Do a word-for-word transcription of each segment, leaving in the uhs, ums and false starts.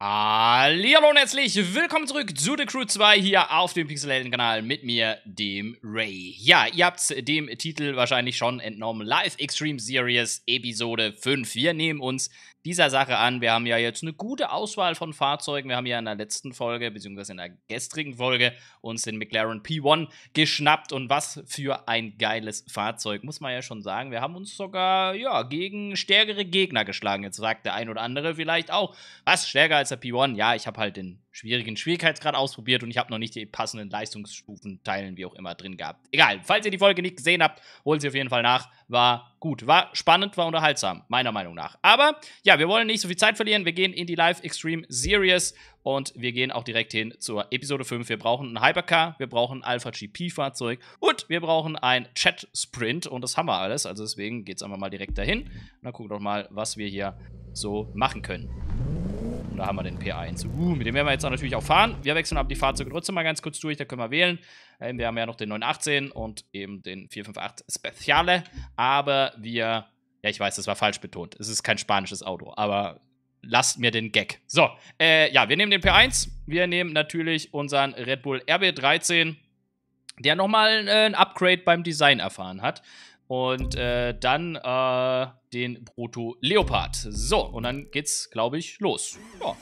Hallihallo und herzlich willkommen zurück zu The Crew zwei hier auf dem Pixelhelden-Kanal mit mir, dem Ray. Ja, ihr habt dem Titel wahrscheinlich schon entnommen. Live Extreme Series Episode fünf. Wir nehmen uns dieser Sache an. Wir haben ja jetzt eine gute Auswahl von Fahrzeugen. Wir haben ja in der letzten Folge, beziehungsweise in der gestrigen Folge, uns den McLaren P eins geschnappt. Und was für ein geiles Fahrzeug, muss man ja schon sagen. Wir haben uns sogar, ja, gegen stärkere Gegner geschlagen. Jetzt sagt der ein oder andere vielleicht auch, was, stärker als der P eins? Ja, ich habe halt den schwierigen Schwierigkeitsgrad ausprobiert und ich habe noch nicht die passenden Leistungsstufen, Teilen, wie auch immer, drin gehabt. Egal, falls ihr die Folge nicht gesehen habt, holt sie auf jeden Fall nach. War gut, war spannend, war unterhaltsam, meiner Meinung nach. Aber, ja, wir wollen nicht so viel Zeit verlieren. Wir gehen in die Live Extreme Series und wir gehen auch direkt hin zur Episode fünf. Wir brauchen ein Hypercar, wir brauchen ein Alpha G P-Fahrzeug und wir brauchen ein Chat-Sprint und das haben wir alles. Also deswegen geht es einfach mal direkt dahin. Und dann gucken wir doch mal, was wir hier so machen können. Und da haben wir den P eins. Uh, mit dem werden wir jetzt auch natürlich auch fahren. Wir wechseln ab die Fahrzeuge trotzdem mal ganz kurz durch, da können wir wählen. Ähm, wir haben ja noch den neun achtzehn und eben den vier fünf acht Speciale. Aber wir, ja, ich weiß, das war falsch betont. Es ist kein spanisches Auto, aber lasst mir den Gag. So, äh, ja, wir nehmen den P eins. Wir nehmen natürlich unseren Red Bull R B dreizehn, der nochmal äh, ein Upgrade beim Design erfahren hat. Und äh, dann äh, den Proto Leopard. So, und dann geht's, glaube ich, los. Ja.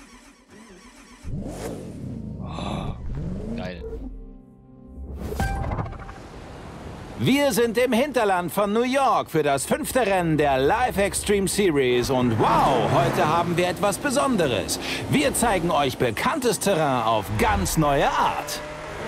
Oh, geil. Wir sind im Hinterland von New York für das fünfte Rennen der Live Extreme Series. Und wow, heute haben wir etwas Besonderes. Wir zeigen euch bekanntes Terrain auf ganz neue Art.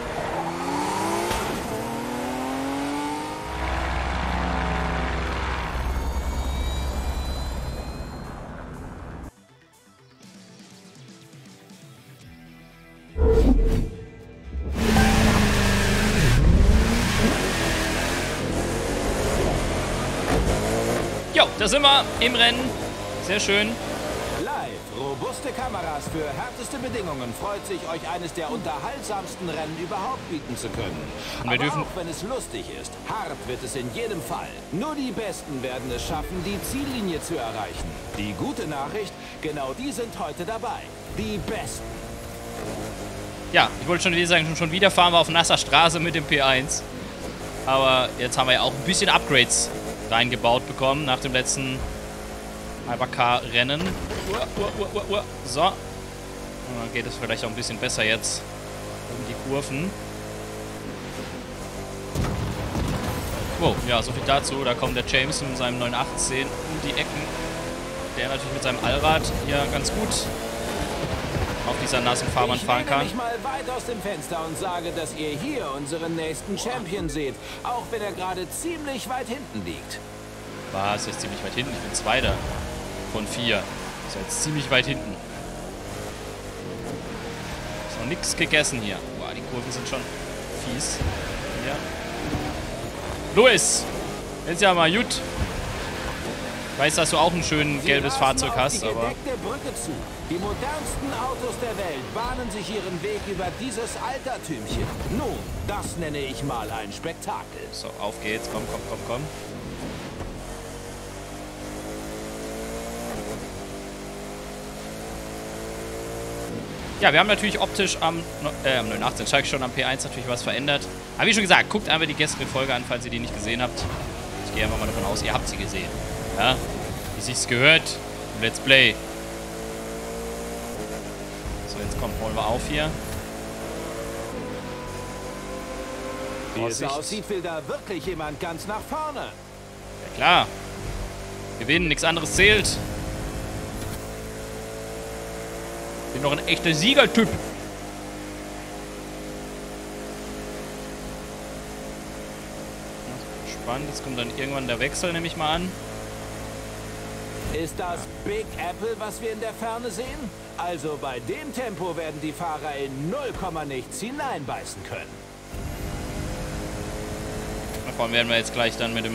Jo, da sind wir im Rennen. Sehr schön. Live, robuste Kameras für härteste Bedingungen. Freut sich, euch eines der unterhaltsamsten Rennen überhaupt bieten zu können. Und wir Aber dürfen auch wenn es lustig ist, hart wird es in jedem Fall. Nur die Besten werden es schaffen, die Ziellinie zu erreichen. Die gute Nachricht, genau die sind heute dabei. Die Besten. Ja, ich wollte schon wieder sagen, schon wieder fahren wir auf nasser Straße mit dem P eins. Aber jetzt haben wir ja auch ein bisschen Upgrades reingebaut bekommen nach dem letzten Hypercar-Rennen. So. Und dann geht es vielleicht auch ein bisschen besser jetzt um die Kurven. Wow, ja, so viel dazu. Da kommt der Jameson mit seinem neun achtzehn um die Ecken. Der natürlich mit seinem Allrad hier ganz gut auf dieser nassen Fahrbahn fahren kann. Ich lehne mich mal weit aus dem Fenster und sage, dass ihr hier unseren nächsten Champion seht, auch wenn er gerade ziemlich weit hinten liegt. Was? Ist ziemlich weit hinten? Ich bin Zweiter von vier. Ist jetzt ziemlich weit hinten. Ist noch nichts gegessen hier. Boah, die Kurven sind schon fies. Ja. Luis! Jetzt ja mal gut. Ich weiß, dass du auch ein schön gelbes Fahrzeug hast, aber... Brücke zu. Die modernsten Autos der Welt bahnen sich ihren Weg über dieses Altertümchen. Nun, das nenne ich mal ein Spektakel. So, auf geht's. Komm, komm, komm, komm. Ja, wir haben natürlich optisch am, äh, am neun achtzehn, sag ich schon, am P eins natürlich was verändert. Aber wie schon gesagt, guckt einfach die gestrige Folge an, falls ihr die nicht gesehen habt. Ich gehe einfach mal davon aus, ihr habt sie gesehen. Ja, wie sich's gehört im Let's Play. So, jetzt kommt, holen wir auf hier. Wie es aussieht, will da wirklich jemand ganz nach vorne. Ja klar. Gewinnen, nichts anderes zählt. Bin doch ein echter Siegertyp. Spannend, jetzt kommt dann irgendwann der Wechsel, nehme ich mal an. Ist das Big Apple, was wir in der Ferne sehen? Also bei dem Tempo werden die Fahrer in null Komma nichts hineinbeißen können. Davon werden wir jetzt gleich dann mit dem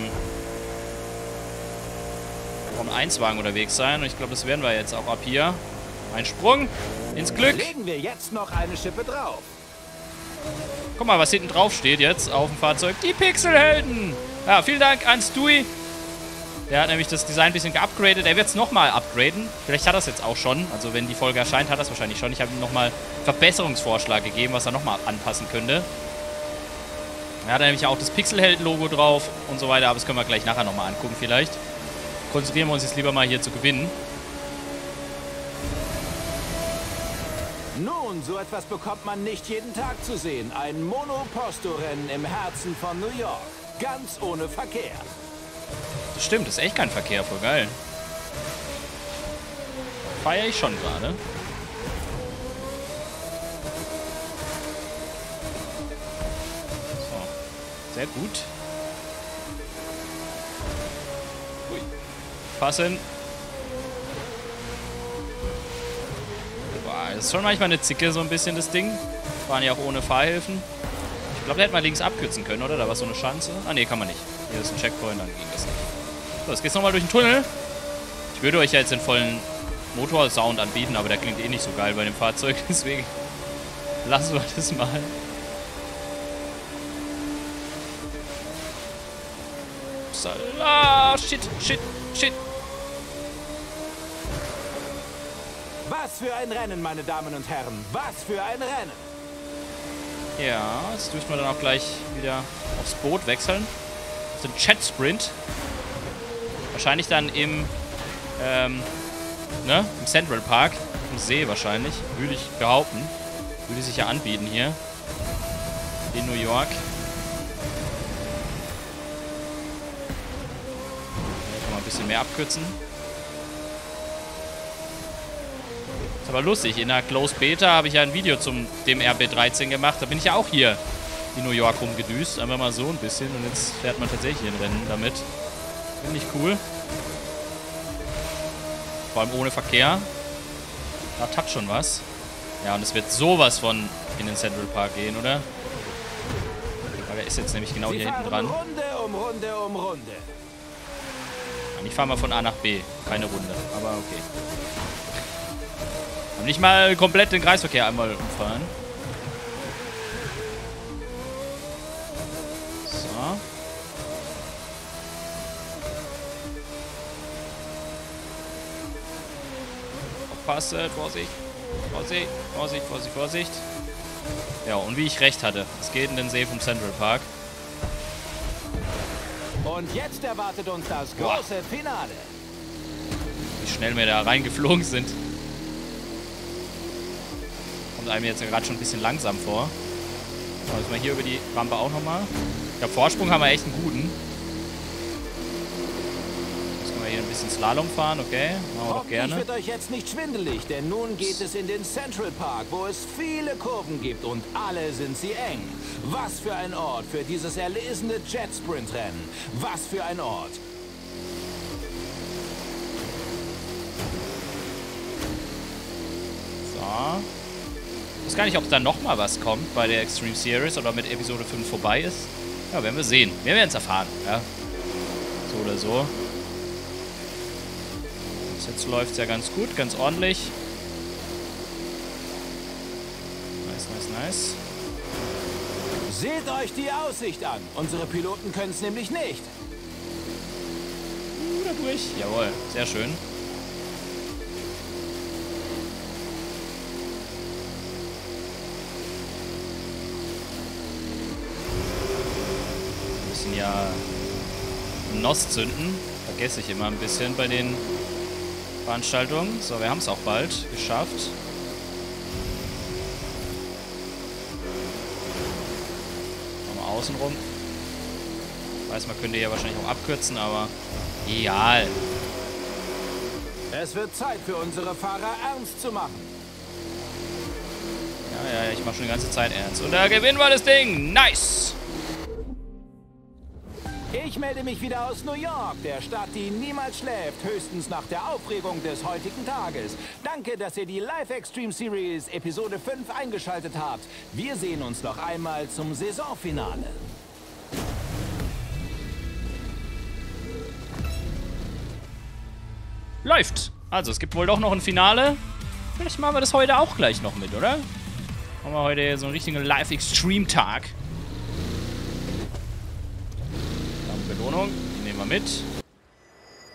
Formel eins Wagen unterwegs sein. Und ich glaube, das werden wir jetzt auch ab hier. Ein Sprung ins Glück. Legen wir jetzt noch eine Schippe drauf. Guck mal, was hinten drauf steht jetzt auf dem Fahrzeug. Die Pixelhelden. Ja, vielen Dank an Stewie Der hat nämlich das Design ein bisschen geupgradet. Er wird es nochmal upgraden. Vielleicht hat er es jetzt auch schon. Also wenn die Folge erscheint, hat er es wahrscheinlich schon. Ich habe ihm nochmal Verbesserungsvorschlag gegeben, was er nochmal anpassen könnte. Er hat nämlich auch das Pixelheld-Logo drauf und so weiter. Aber das können wir gleich nachher nochmal angucken vielleicht. Konzentrieren wir uns jetzt lieber mal hier zu gewinnen. Nun, so etwas bekommt man nicht jeden Tag zu sehen. Ein Monoposto-Rennen im Herzen von New York. Ganz ohne Verkehr. Das stimmt, das ist echt kein Verkehr. Voll geil. Feiere ich schon gerade. So. Sehr gut. Ui. Passen. Das ist schon manchmal eine Zicke, so ein bisschen, das Ding. Waren ja auch ohne Fahrhilfen. Ich glaube, da hätte man links abkürzen können, oder? Da war so eine Schanze. Ah, nee, kann man nicht. Hier ist ein Checkpoint, dann ging das nicht. So, jetzt geht's nochmal durch den Tunnel. Ich würde euch ja jetzt den vollen Motorsound anbieten, aber der klingt eh nicht so geil bei dem Fahrzeug. Deswegen lassen wir das mal. Ah, shit, shit, shit. Was für ein Rennen, meine Damen und Herren. Was für ein Rennen. Ja, jetzt dürfen wir dann auch gleich wieder aufs Boot wechseln. Auf den Jet-Sprint. Wahrscheinlich dann im, ähm, ne, im Central Park. Im See wahrscheinlich, würde ich behaupten. Würde sich ja anbieten hier. In New York. Hier kann man ein bisschen mehr abkürzen. Ist aber lustig, in der Closed Beta habe ich ja ein Video zum dem R B dreizehn gemacht. Da bin ich ja auch hier in New York rumgedüst. Einfach mal so ein bisschen. Und jetzt fährt man tatsächlich ein Rennen damit. Finde ich cool. Vor allem ohne Verkehr. Das hat schon was. Ja, und es wird sowas von in den Central Park gehen, oder? Weil er ist jetzt nämlich genau Sie hier hinten dran. Runde um Runde um Runde. Ich fahre mal von A nach B. Keine Runde. Aber okay. Und nicht mal komplett den Kreisverkehr einmal umfahren. So. Aufpassen, Vorsicht. Vorsicht, Vorsicht, Vorsicht, Vorsicht. Ja, und wie ich recht hatte. Es geht in den See vom Central Park. Und jetzt erwartet uns das große Boah. Finale. Wie schnell wir da reingeflogen sind. Kommt einem jetzt gerade schon ein bisschen langsam vor. So, jetzt mal hier über die Rampe auch nochmal. Ich glaube, Vorsprung haben wir echt einen guten. Jetzt können wir hier ein bisschen Slalom fahren, okay. Machen wir doch gerne. Hoffentlich wird euch jetzt nicht schwindelig, denn nun geht es in den Central Park, wo es viele Kurven gibt und alle sind sie eng. Was für ein Ort für dieses erlesene Jet-Sprint-Rennen. Was für ein Ort. So. Ich weiß gar nicht, ob da nochmal was kommt bei der Extreme Series oder mit Episode fünf vorbei ist. Ja, werden wir sehen. Wir werden es erfahren. Ja. So oder so. Jetzt läuft es ja ganz gut, ganz ordentlich. Nice, nice, nice. Seht euch die Aussicht an. Unsere Piloten können es nämlich nicht. Uh, da durch. Jawohl, sehr schön. Wir müssen ja N O S zünden. Vergesse ich immer ein bisschen bei den Veranstaltungen. So, wir haben es auch bald geschafft. Nochmal außen rum. Ich weiß, man könnte ja wahrscheinlich auch abkürzen, aber egal. Es wird Zeit für unsere Fahrer ernst zu machen. Ja, ja, ich mache schon die ganze Zeit ernst. Und da gewinnen wir das Ding. Nice! Ich melde mich wieder aus New York, der Stadt, die niemals schläft, höchstens nach der Aufregung des heutigen Tages. Danke, dass ihr die Live Extreme Series Episode fünf eingeschaltet habt. Wir sehen uns noch einmal zum Saisonfinale. Läuft. Also, es gibt wohl doch noch ein Finale. Vielleicht machen wir das heute auch gleich noch mit, oder? Machen wir heute so einen richtigen Live Extreme Tag. Belohnung, die nehmen wir mit.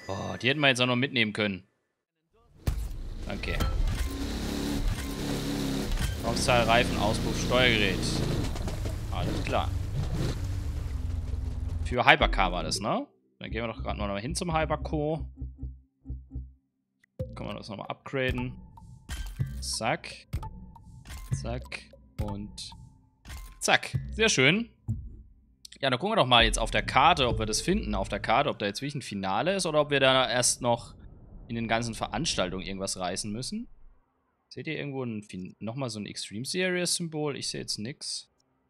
Oh, die hätten wir jetzt auch noch mitnehmen können. Danke. Aufzahl, Reifen, Auspuff, Steuergerät. Alles klar. Für Hypercar war das, ne? Dann gehen wir doch gerade noch mal hin zum Hypercar. Können wir das nochmal upgraden. Zack. Zack. Und zack. Sehr schön. Ja, dann gucken wir doch mal jetzt auf der Karte, ob wir das finden. Auf der Karte, ob da jetzt wirklich ein Finale ist oder ob wir da erst noch in den ganzen Veranstaltungen irgendwas reißen müssen. Seht ihr irgendwo nochmal so ein Extreme Series Symbol? Ich sehe jetzt nichts.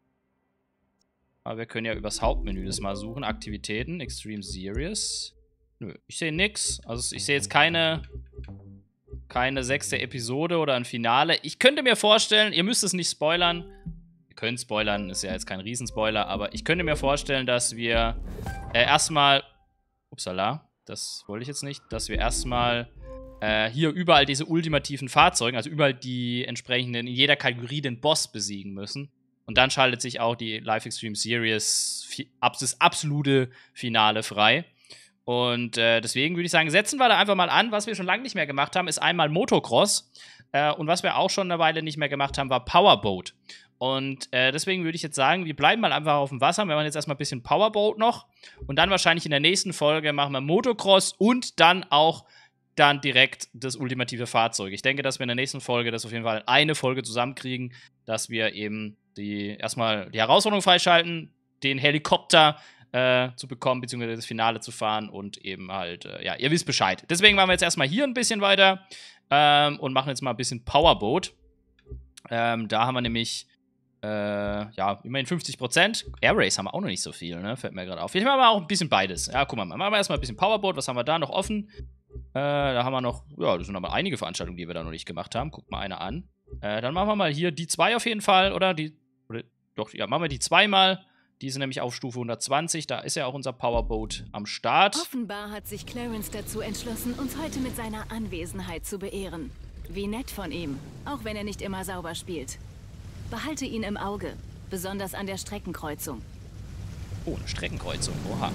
Aber wir können ja übers Hauptmenü das mal suchen. Aktivitäten, Extreme Series. Nö, ich sehe nichts. Also ich sehe jetzt keine, keine sechste Episode oder ein Finale. Ich könnte mir vorstellen, ihr müsst es nicht spoilern. Ihr könnt spoilern, ist ja jetzt kein Riesenspoiler. Aber ich könnte mir vorstellen, dass wir äh, erstmal... Upsala, das wollte ich jetzt nicht. Dass wir erstmal... hier überall diese ultimativen Fahrzeuge, also überall die entsprechenden, in jeder Kategorie den Boss besiegen müssen. Und dann schaltet sich auch die Live Extreme Series das absolute Finale frei. Und äh, deswegen würde ich sagen, setzen wir da einfach mal an. Was wir schon lange nicht mehr gemacht haben, ist einmal Motocross. Äh, und was wir auch schon eine Weile nicht mehr gemacht haben, war Powerboat. Und äh, deswegen würde ich jetzt sagen, wir bleiben mal einfach auf dem Wasser. Wir machen jetzt erstmal ein bisschen Powerboat noch. Und dann wahrscheinlich in der nächsten Folge machen wir Motocross und dann auch dann direkt das ultimative Fahrzeug. Ich denke, dass wir in der nächsten Folge das auf jeden Fall eine Folge zusammenkriegen, dass wir eben die erstmal die Herausforderung freischalten, den Helikopter äh, zu bekommen, beziehungsweise das Finale zu fahren und eben halt, äh, ja, ihr wisst Bescheid. Deswegen machen wir jetzt erstmal hier ein bisschen weiter ähm, und machen jetzt mal ein bisschen Powerboat. Ähm, da haben wir nämlich äh, ja, immerhin fünfzig Prozent. Air Race haben wir auch noch nicht so viel, ne? Fällt mir gerade auf. Jetzt machen wir auch ein bisschen beides. Ja, guck mal, machen wir erstmal ein bisschen Powerboat. Was haben wir da noch offen? Äh, da haben wir noch, ja, das sind aber einige Veranstaltungen, die wir da noch nicht gemacht haben. Guckt mal eine an. Äh, dann machen wir mal hier die zwei auf jeden Fall, oder? Die, oder, doch, ja, machen wir die zwei mal. Die sind nämlich auf Stufe hundertzwanzig. Da ist ja auch unser Powerboat am Start. Offenbar hat sich Clarence dazu entschlossen, uns heute mit seiner Anwesenheit zu beehren. Wie nett von ihm, auch wenn er nicht immer sauber spielt. Behalte ihn im Auge, besonders an der Streckenkreuzung. Oh, eine Streckenkreuzung, oha.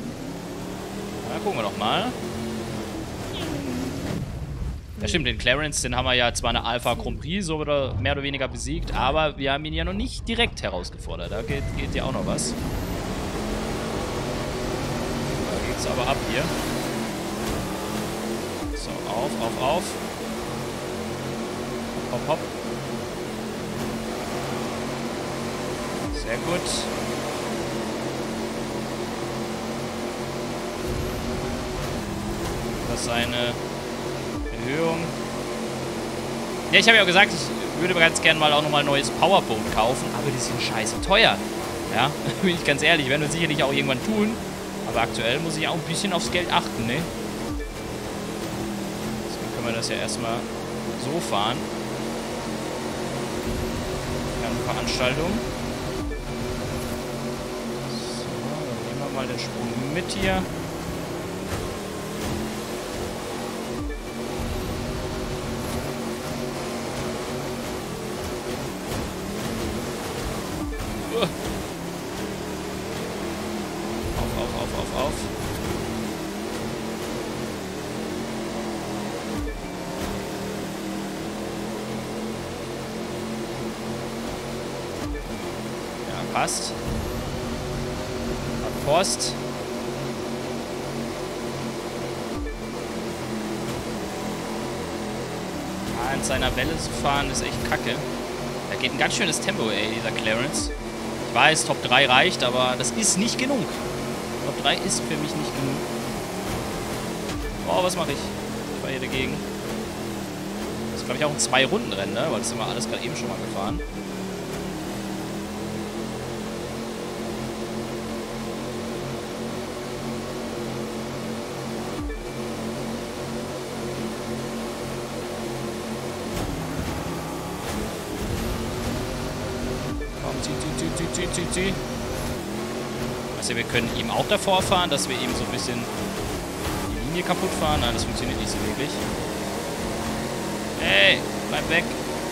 Na, gucken wir doch mal. Ja stimmt, den Clarence, den haben wir ja zwar eine Alpha Grand Prix so oder mehr oder weniger besiegt, aber wir haben ihn ja noch nicht direkt herausgefordert. Da geht, geht ja auch noch was. Da geht's aber ab hier. So, auf, auf, auf. Hopp, hopp. Sehr gut. Das ist eine Erhöhung. Ja, ich habe ja auch gesagt, ich würde ganz gerne mal auch nochmal ein neues Powerboat kaufen, aber die sind scheiße teuer. Ja, bin ich ganz ehrlich, werden wir sicherlich auch irgendwann tun. Aber aktuell muss ich auch ein bisschen aufs Geld achten, ne? Deswegen können wir das ja erstmal so fahren. Eine Veranstaltung. So, dann nehmen wir mal den Sprung mit hier. Auf, auf, auf, auf, auf. Ja, passt. Hat Post. Ah, in seiner Welle zu fahren ist echt kacke. Da geht ein ganz schönes Tempo, ey, dieser Clarence. Ich weiß, Top drei reicht, aber das ist nicht genug. Top drei ist für mich nicht genug. Oh, was mache ich? Ich fahre hier dagegen. Das ist, glaube ich, auch ein Zwei-Runden-Rennen, ne? Weil das sind wir alles gerade eben schon mal gefahren. Zieh, zieh, zieh. Also wir können ihm auch davor fahren, dass wir ihm so ein bisschen die Linie kaputt fahren. Nein, das funktioniert nicht so wirklich. Ey, bleib weg.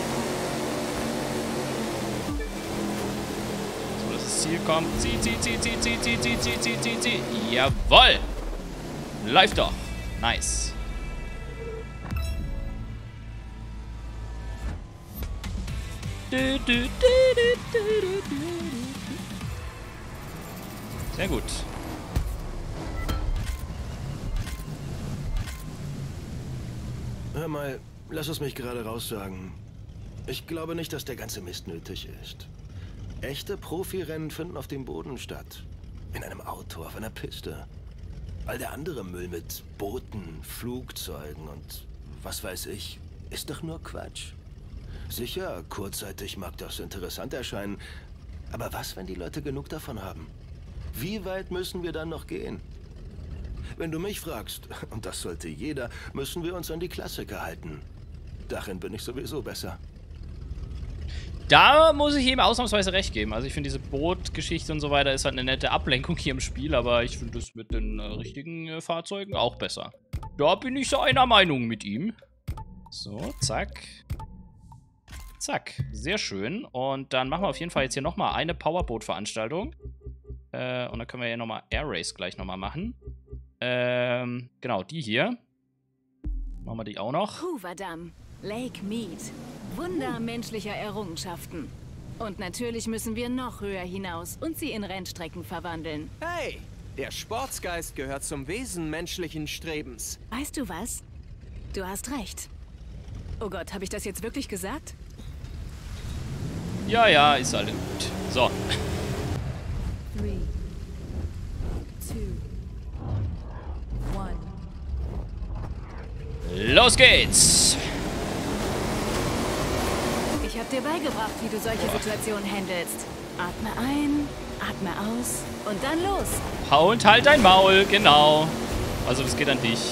So, dass das Ziel kommt. Zieh, zieh, zieh, zieh, zieh, zieh, zieh, zieh, zieh, zieh, zieh. Jawoll. Läuft doch. Nice. Sehr gut. Hör mal, lass es mich gerade raussagen. Ich glaube nicht, dass der ganze Mist nötig ist. Echte Profirennen finden auf dem Boden statt. In einem Auto, auf einer Piste. All der andere Müll mit Booten, Flugzeugen und was weiß ich, ist doch nur Quatsch. Sicher, kurzzeitig mag das interessant erscheinen, aber was, wenn die Leute genug davon haben? Wie weit müssen wir dann noch gehen? Wenn du mich fragst, und das sollte jeder, müssen wir uns an die Klassiker halten. Darin bin ich sowieso besser. Da muss ich ihm ausnahmsweise recht geben. Also ich finde diese Bootgeschichte und so weiter ist halt eine nette Ablenkung hier im Spiel, aber ich finde das mit den äh, richtigen äh, Fahrzeugen auch besser. Da bin ich so einer Meinung mit ihm. So, zack. Zack, sehr schön. Und dann machen wir auf jeden Fall jetzt hier nochmal eine Powerboat-Veranstaltung. Äh, und dann können wir hier nochmal Air Race gleich nochmal machen. Ähm, genau, die hier. Machen wir die auch noch. Hoover Dam, Lake Mead. Wunder menschlicher Errungenschaften. Und natürlich müssen wir noch höher hinaus und sie in Rennstrecken verwandeln. Hey, der Sportsgeist gehört zum Wesen menschlichen Strebens. Weißt du was? Du hast recht. Oh Gott, habe ich das jetzt wirklich gesagt? Ja, ja, ist alles gut. So. Three, two, one. Los geht's! Ich habe dir beigebracht, wie du solche Situationen handelst. Atme ein, atme aus und dann los. Hau und halt dein Maul, genau. Also das geht an dich.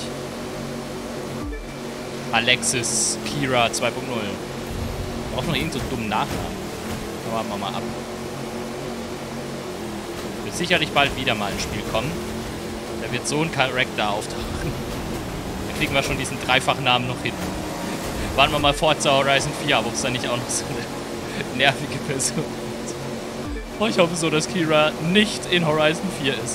Alexis Kira zwei Punkt null. Braucht noch irgendeinen so dummen Nachnamen. Aber warten wir mal ab. Wird sicherlich bald wieder mal ins Spiel kommen. Da wird so ein Charakter auftauchen. Da kriegen wir schon diesen dreifachen Namen noch hin. Warten wir mal Forza Horizon vier, ob es da nicht auch noch so eine nervige Person ist. Oh, ich hoffe so, dass Kira nicht in Horizon vier ist.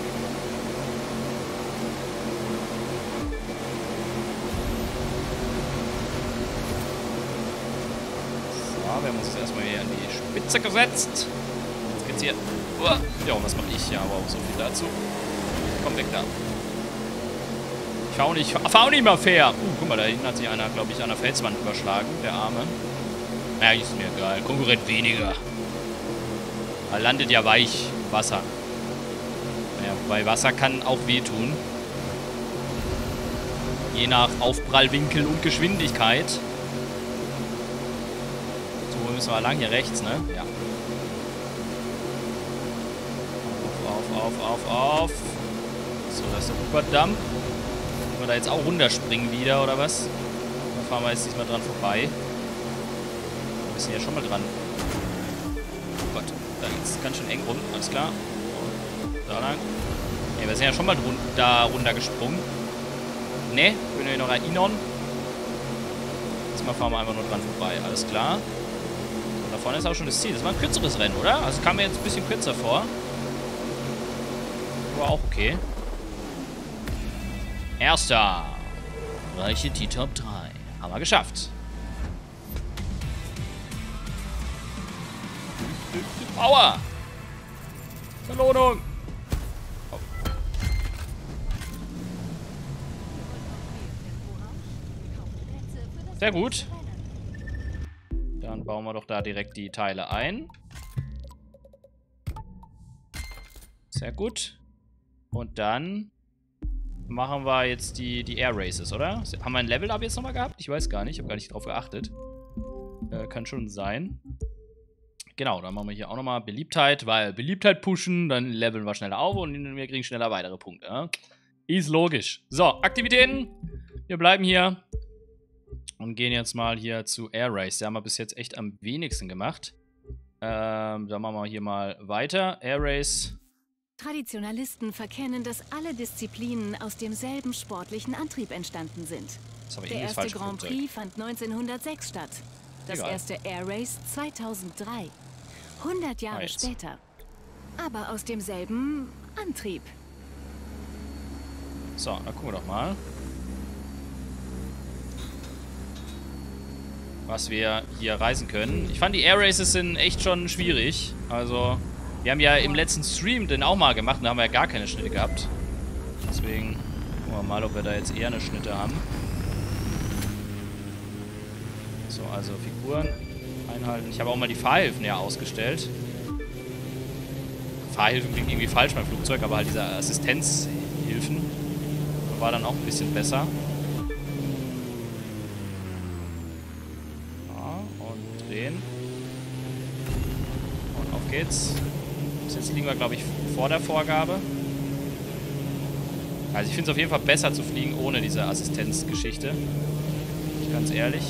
So, wir haben uns jetzt erstmal hier an die Spitze gesetzt. Jetzt geht's hier. Oh, ja, und was mache ich? Ja, wow, so viel dazu. Komm weg da. Ich fahr auch nicht, fahr auch nicht mal fair. Uh, guck mal, da hinten hat sich einer, glaube ich, an der Felswand überschlagen. Der Arme. Ja, ist mir egal. Konkurrent weniger. Er landet ja weich im Wasser. Naja, wobei Wasser kann auch wehtun. Je nach Aufprallwinkel und Geschwindigkeit. So, wo müssen wir lang? Hier rechts, ne? Ja. Auf, auf, auf, auf, auf. So, das ist der Hoover-Damm. Wir da jetzt auch runterspringen wieder, oder was? Da fahren wir jetzt diesmal dran vorbei. Wir sind ja schon mal dran. Oh Gott, da geht's ganz schön eng rum, alles klar. Und da lang. Ne, wir sind ja schon mal da runtergesprungen. Ne, können wir noch erinnern. Diesmal fahren wir einfach nur dran vorbei, alles klar. So, da vorne ist auch schon das Ziel. Das war ein kürzeres Rennen, oder? Also kam mir jetzt ein bisschen kürzer vor. Aber auch okay. Erster. Reiche die Top drei. Haben wir geschafft. Power! Belohnung! Oh. Sehr gut. Dann bauen wir doch da direkt die Teile ein. Sehr gut. Und dann machen wir jetzt die, die Air Races, oder? Haben wir ein Level-Up jetzt nochmal gehabt? Ich weiß gar nicht. Ich habe gar nicht drauf geachtet. Äh, kann schon sein. Genau, dann machen wir hier auch nochmal Beliebtheit, weil Beliebtheit pushen, dann leveln wir schneller auf und wir kriegen schneller weitere Punkte. Ja? Ist logisch. So, Aktivitäten. Wir bleiben hier und gehen jetzt mal hier zu Air Race. Da haben wir bis jetzt echt am wenigsten gemacht. Ähm, dann machen wir hier mal weiter. Air Race. Traditionalisten verkennen, dass alle Disziplinen aus demselben sportlichen Antrieb entstanden sind. Der erste Grand Prix fand neunzehnhundertsechs statt. Das Egal. erste Air Race zweitausenddrei. hundert Jahre Ah, jetzt. später. Aber aus demselben Antrieb. So, dann gucken wir doch mal. was wir hier reisen können. Ich fand, die Air Races sind echt schon schwierig. Also, wir haben ja im letzten Stream den auch mal gemacht und da haben wir ja gar keine Schnitte gehabt. Deswegen gucken wir mal, ob wir da jetzt eher eine Schnitte haben. So, also Figuren einhalten. Ich habe auch mal die Fahrhilfen ja ausgestellt. Fahrhilfen klingt irgendwie falsch beim Flugzeug, aber halt diese Assistenzhilfen war dann auch ein bisschen besser. Ja, und drehen. Und auf geht's. Bis jetzt liegen wir, glaube ich, vor der Vorgabe. Also ich finde es auf jeden Fall besser zu fliegen ohne diese Assistenzgeschichte. Bin ich ganz ehrlich.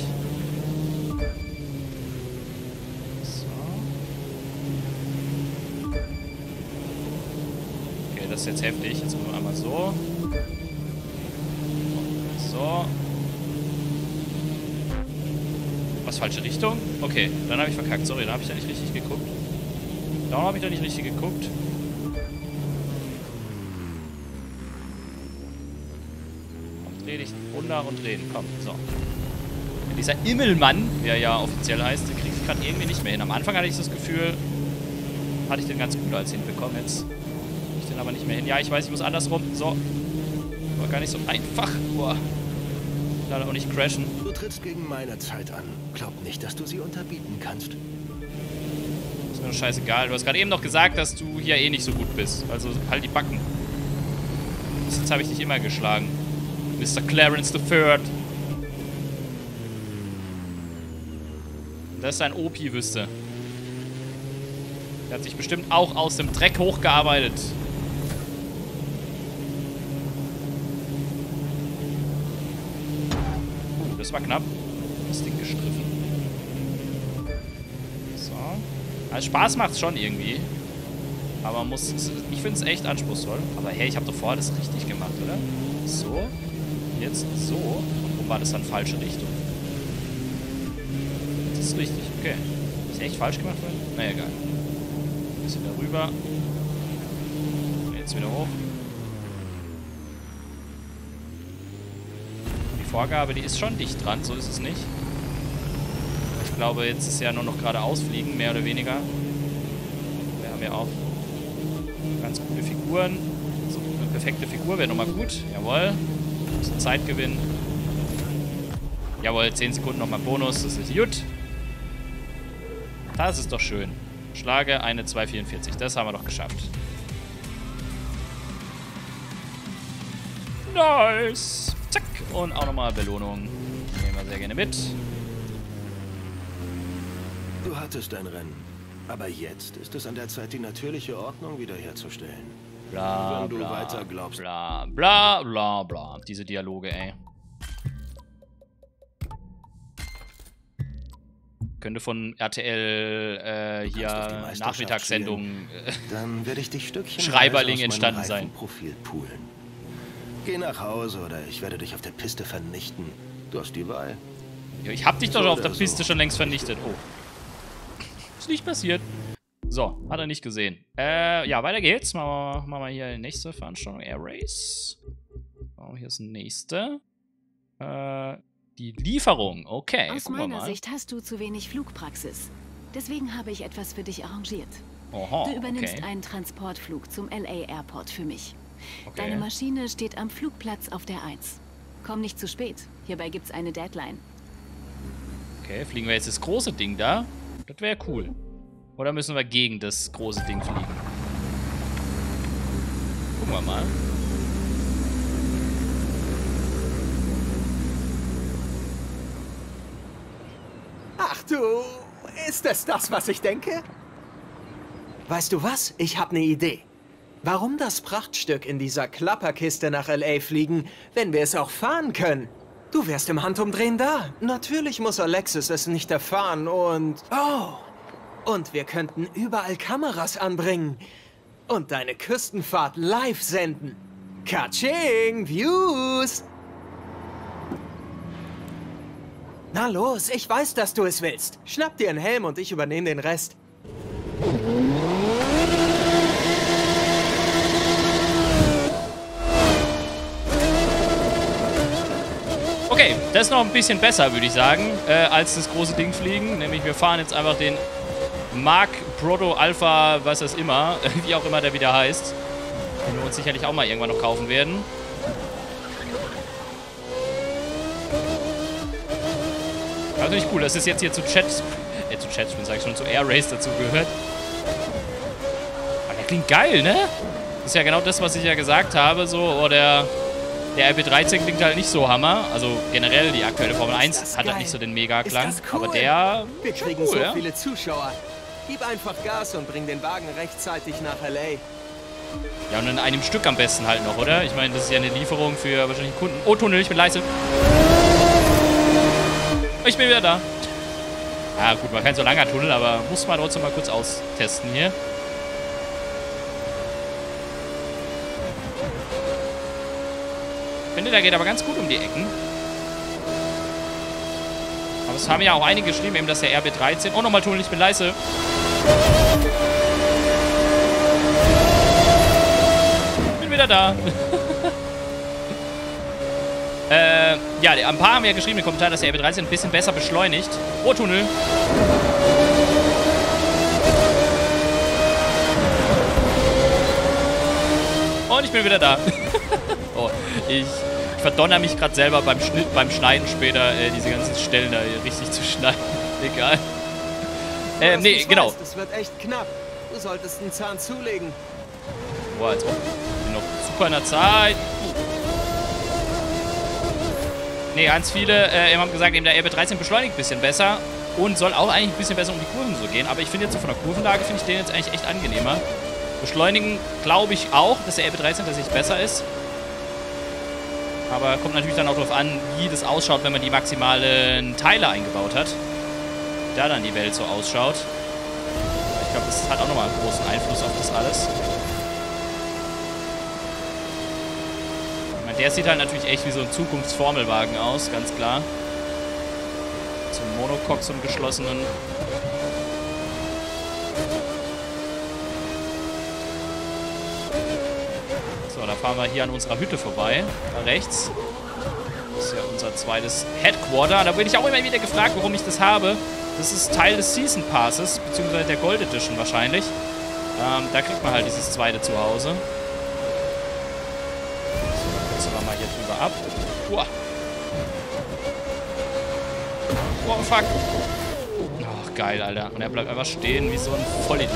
Das ist jetzt heftig. Jetzt machen wir einmal so. So. Was, falsche Richtung? Okay, dann habe ich verkackt. Sorry, da habe ich da nicht richtig geguckt. Da habe ich da nicht richtig geguckt. Komm, dreh dich runter und drehen. Komm, so. Dieser Immelmann, wie er ja offiziell heißt, den kriege ich gerade irgendwie nicht mehr hin. Am Anfang hatte ich das Gefühl, hatte ich den ganz gut als hinbekommen. Jetzt aber nicht mehr hin. Ja, ich weiß, ich muss andersrum. So. War gar nicht so einfach. Boah. Leider auch nicht crashen. Du trittst gegen meine Zeit an. Glaub nicht, dass du sie unterbieten kannst. Ist mir doch scheißegal. Du hast gerade eben noch gesagt, dass du hier eh nicht so gut bist. Also halt die Backen. Bis jetzt habe ich dich immer geschlagen. Mister Clarence the Third. Das ist ein O P-Wüste. Der hat sich bestimmt auch aus dem Dreck hochgearbeitet. Das war knapp. Das Ding gestriffen. So. Also Spaß macht's schon irgendwie. Aber man muss... Ich finde es echt anspruchsvoll. Aber hey, ich habe doch vorher das richtig gemacht, oder? So. Jetzt so. Und wo war das dann falsche Richtung? Das ist richtig. Okay. Ist echt falsch gemacht worden? Na egal. Ein bisschen darüber. Jetzt wieder hoch. Vorgabe, die ist schon dicht dran, so ist es nicht. Ich glaube, jetzt ist ja nur noch geradeaus fliegen, mehr oder weniger. Wir haben ja auch ganz gute Figuren. So eine perfekte Figur wäre nochmal gut. Jawohl. Ein bisschen Zeitgewinn. Jawohl, zehn Sekunden nochmal Bonus, das ist gut. Das ist doch schön. Schlage eine zwei vierundvierzig, das haben wir doch geschafft. Nice! Zack. Und auch nochmal Belohnung. Nehmen wir sehr gerne mit. Du hattest dein Rennen. Aber jetzt ist es an der Zeit, die natürliche Ordnung wiederherzustellen. Bla, Wenn du bla, weiter glaubst. Bla, bla, bla, bla. Diese Dialoge, ey. Könnte von R T L äh, hier Nachmittagssendungen äh, Dann werde ich dich Stückchen Schreiberling entstanden sein. Profil poolen. Geh nach Hause oder ich werde dich auf der Piste vernichten. Du hast die Wahl. Ja, ich hab dich doch So auf der oder Piste so. schon längst vernichtet. Oh. Ist nicht passiert. So, hat er nicht gesehen. Äh, ja, weiter geht's. Machen wir, machen wir hier die nächste Veranstaltung. Air Race. Oh, hier ist die nächste. Äh, die Lieferung. Okay, Aus gucken wir meiner mal. Sicht hast du zu wenig Flugpraxis. Deswegen habe ich etwas für dich arrangiert. Oho, Du übernimmst okay. einen Transportflug zum L A Airport für mich. Okay. Deine Maschine steht am Flugplatz auf der eins. Komm nicht zu spät. Hierbei gibt's eine Deadline. Okay, fliegen wir jetzt das große Ding da? Das wäre cool. Oder müssen wir gegen das große Ding fliegen? Gucken wir mal. Ach du, ist es das, was ich denke? Weißt du was? Ich habe eine Idee. Warum das Prachtstück in dieser Klapperkiste nach L A fliegen, wenn wir es auch fahren können? Du wärst im Handumdrehen da. Natürlich muss Alexis es nicht erfahren und... Oh! Und wir könnten überall Kameras anbringen. Und deine Küstenfahrt live senden. Katsching! Views! Na los, ich weiß, dass du es willst. Schnapp dir einen Helm und ich übernehme den Rest. Okay, das ist noch ein bisschen besser, würde ich sagen, äh, als das große Ding fliegen. Nämlich wir fahren jetzt einfach den Mark Proto Alpha, was das immer, wie auch immer der wieder heißt. Den wir uns sicherlich auch mal irgendwann noch kaufen werden. Das ist nicht cool, dass es jetzt hier zu Chat, äh, zu Chat, sag ich schon, zu Air Race dazu gehört. Aber der klingt geil, ne? Das ist ja genau das, was ich ja gesagt habe, so, oder der R B dreizehn klingt halt nicht so Hammer. Also generell die aktuelle Formel eins hat halt nicht so den Mega-Klang. Cool? Aber der Wir kriegen cool, so ja? viele Zuschauer. Gib einfach Gas und bring den Wagen rechtzeitig nach L A. Ja, und in einem Stück am besten halt noch, oder? Ich meine, das ist ja eine Lieferung für wahrscheinlich Kunden. Oh, Tunnel, ich bin leise. Ich bin wieder da. Ja, gut, war kein so langer Tunnel, aber muss man trotzdem mal kurz austesten hier. Ich finde, der geht aber ganz gut um die Ecken. Aber es haben ja auch einige geschrieben, eben, dass der R B dreizehn... Oh, nochmal Tunnel, ich bin leise. Bin wieder da. äh, ja, ein paar haben ja geschrieben im Kommentar, dass der R B dreizehn ein bisschen besser beschleunigt. Oh, Tunnel. Und ich bin wieder da. Oh, ich, ich verdonner mich gerade selber beim Schnitt, beim Schneiden später, äh, diese ganzen Stellen da richtig zu schneiden. Egal. Ähm, nee, genau. Weißt, das wird echt knapp. Du solltest einen Zahn zulegen. Boah, als ob. Bin noch super in der Zeit. Nee, ganz viele äh, haben gesagt, eben der R B dreizehn beschleunigt ein bisschen besser und soll auch eigentlich ein bisschen besser um die Kurven so gehen. Aber ich finde jetzt so von der Kurvenlage, finde ich den jetzt eigentlich echt angenehmer. Beschleunigen glaube ich auch, dass der R B dreizehn tatsächlich besser ist. Aber kommt natürlich dann auch darauf an, wie das ausschaut, wenn man die maximalen Teile eingebaut hat. Wie da dann die Welt so ausschaut. Ich glaube, das hat auch nochmal einen großen Einfluss auf das alles. Ich meine, der sieht halt natürlich echt wie so ein Zukunftsformelwagen aus, ganz klar. Zum Monocoque, zum geschlossenen. So, da fahren wir hier an unserer Hütte vorbei. Da rechts. Das ist ja unser zweites Headquarter. Da bin ich auch immer wieder gefragt, warum ich das habe. Das ist Teil des Season Passes, beziehungsweise der Gold Edition wahrscheinlich. Ähm, da kriegt man halt dieses zweite Zuhause. So, dann wir mal hier drüber ab. Uah. Oh, fuck. Ach, geil, Alter. Und er bleibt einfach stehen wie so ein Vollidiot.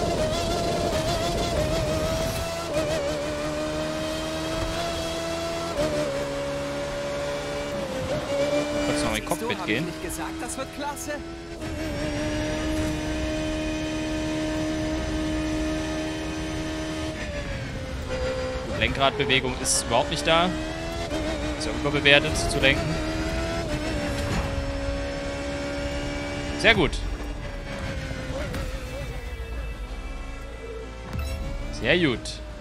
Kurz noch in den Cockpit du, gehen. Hab ich nicht gesagt, das wird klasse. Gut, Lenkradbewegung ist überhaupt nicht da. Ist ja überbewertet zu lenken. Sehr gut. Sehr gut.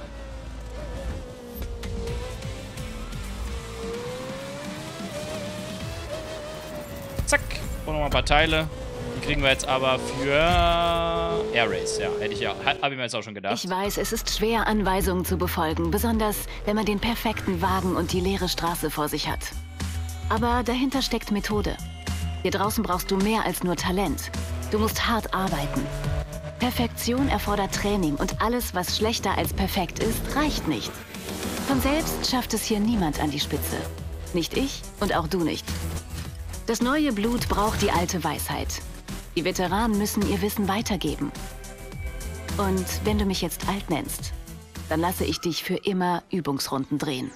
Zack. Und nochmal ein paar Teile. Die kriegen wir jetzt aber für Air Race. Ja, hätte ich ja. Habe ich mir jetzt auch schon gedacht. Ich weiß, es ist schwer, Anweisungen zu befolgen. Besonders, wenn man den perfekten Wagen und die leere Straße vor sich hat. Aber dahinter steckt Methode. Hier draußen brauchst du mehr als nur Talent. Du musst hart arbeiten. Perfektion erfordert Training und alles, was schlechter als perfekt ist, reicht nicht. Von selbst schafft es hier niemand an die Spitze. Nicht ich und auch du nicht. Das neue Blut braucht die alte Weisheit. Die Veteranen müssen ihr Wissen weitergeben. Und wenn du mich jetzt alt nennst, dann lasse ich dich für immer Übungsrunden drehen.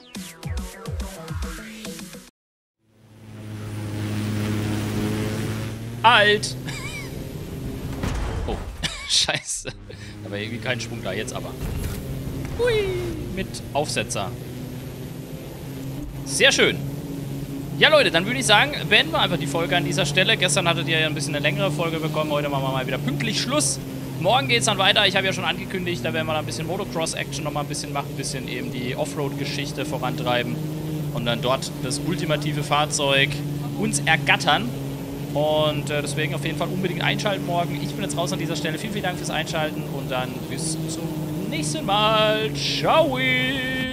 Alt! Oh, scheiße. Da war irgendwie kein Schwung da, jetzt aber. Hui, mit Aufsetzer. Sehr schön. Ja, Leute, dann würde ich sagen, beenden wir einfach die Folge an dieser Stelle. Gestern hattet ihr ja ein bisschen eine längere Folge bekommen. Heute machen wir mal wieder pünktlich Schluss. Morgen geht es dann weiter. Ich habe ja schon angekündigt, da werden wir dann ein bisschen Motocross-Action nochmal ein bisschen machen. Ein bisschen eben die Offroad-Geschichte vorantreiben. Und dann dort das ultimative Fahrzeug uns ergattern. Und äh, deswegen auf jeden Fall unbedingt einschalten morgen. Ich bin jetzt raus an dieser Stelle. Vielen, vielen Dank fürs Einschalten. Und dann bis zum nächsten Mal. Ciao!